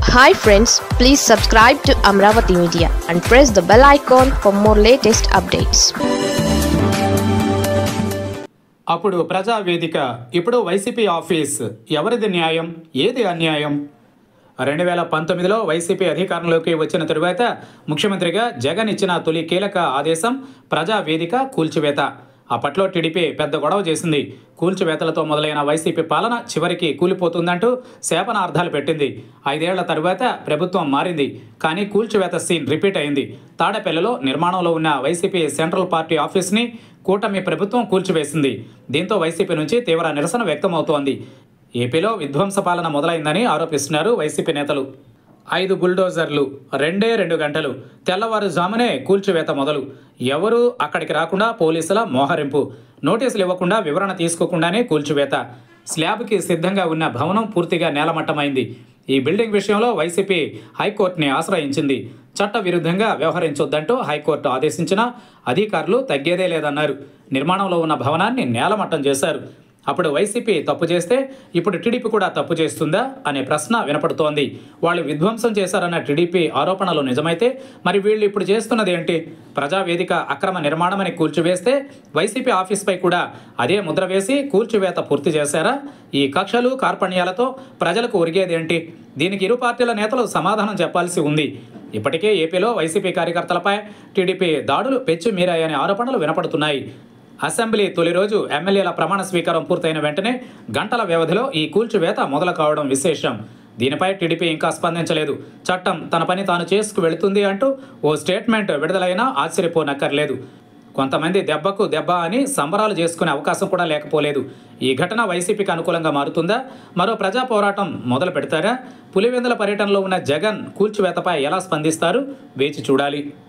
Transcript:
Hi friends, please subscribe to Amravati Media and press the bell icon for more latest updates. అప్పుడు ప్రజావేదిక, ఇప్పుడు YCP office. ఎవరిది న్యాయం, ఏది అన్యాయం? 2019లో వైసీపీ అధికారంలోకి వచ్చిన తరువాత ముఖ్యమంత్రిగా జగన్ ఇచ్చిన తొలి కీలక ఆదేశం ప్రజావేదిక కూల్చివేత. అప్పట్లో టీడీపీ పెద్ద గొడవ చేసింది. కూల్చివేతలతో మొదలైన వైసీపీ పాలన చివరికి కూలిపోతుందంటూ శాపనార్థాలు పెట్టింది. 5 ఏళ్ల తరువాత ప్రభుత్వం మారింది, కానీ కూల్చివేత సీన్ రిపీట్ అయింది. తాడేపల్లిలో నిర్మాణంలో ఉన్న వైసీపీ సెంట్రల్ పార్టీ ఆఫీస్ని కూటమి ప్రభుత్వం కూల్చివేసింది. దీంతో వైసీపీ నుంచి తీవ్ర నిరసన వ్యక్తమవుతోంది. ఏపీలో విధ్వంస పాలన మొదలైందని ఆరోపిస్తున్నారు వైసీపీ నేతలు. 5 బుల్డోజర్లు, 2 గంటలు, తెల్లవారుజామునే కూల్చివేత మొదలు. ఎవరూ అక్కడికి రాకుండా పోలీసుల మోహరింపు, నోటీసులు ఇవ్వకుండా వివరణ తీసుకోకుండానే కూల్చివేత. స్లాబ్కి సిద్ధంగా ఉన్న భవనం పూర్తిగా నేలమట్టమైంది. ఈ బిల్డింగ్ విషయంలో వైసీపీ హైకోర్టుని ఆశ్రయించింది. చట్ట విరుద్ధంగా వ్యవహరించొద్దంటూ హైకోర్టు ఆదేశించినా అధికారులు తగ్గేదే లేదన్నారు. నిర్మాణంలో ఉన్న భవనాన్ని నేలమట్టం చేశారు. అప్పుడు వైసీపీ తప్పు చేస్తే ఇప్పుడు టీడీపీ కూడా తప్పు చేస్తుందా అనే ప్రశ్న వినపడుతోంది. వాళ్ళు విధ్వంసం చేశారన్న టీడీపీ ఆరోపణలు నిజమైతే మరి వీళ్ళు ఇప్పుడు చేస్తున్నది ఏంటి? ప్రజావేదిక అక్రమ నిర్మాణమని కూల్చివేస్తే వైసీపీ ఆఫీస్పై కూడా అదే ముద్ర వేసి కూల్చివేత పూర్తి చేశారా? ఈ కక్షలు కార్పణ్యాలతో ప్రజలకు ఒరిగేదేంటి? దీనికి ఇరు పార్టీల నేతలు సమాధానం చెప్పాల్సి ఉంది. ఇప్పటికే ఏపీలో వైసీపీ కార్యకర్తలపై టీడీపీ దాడులు పెచ్చు మీరాయనే ఆరోపణలు వినపడుతున్నాయి. అసెంబ్లీ తొలి రోజు ఎమ్మెల్యేల ప్రమాణ స్వీకారం పూర్తయిన వెంటనే గంటల వ్యవధిలో ఈ కూల్చివేత మొదలు కావడం విశేషం. దీనిపై టీడీపీ ఇంకా స్పందించలేదు. చట్టం తన పని తాను చేసుకు వెళుతుంది అంటూ ఓ స్టేట్మెంట్ విడుదలైనా ఆశ్చర్యపోనక్కర్లేదు. కొంతమంది దెబ్బకు దెబ్బ అని సంబరాలు చేసుకునే అవకాశం కూడా లేకపోలేదు. ఈ ఘటన వైసీపీకి అనుకూలంగా మారుతుందా? మరో ప్రజా పోరాటం మొదలు పెడతారా? పులివెందుల పర్యటనలో ఉన్న జగన్ కూల్చివేతపై ఎలా స్పందిస్తారు? వేచి చూడాలి.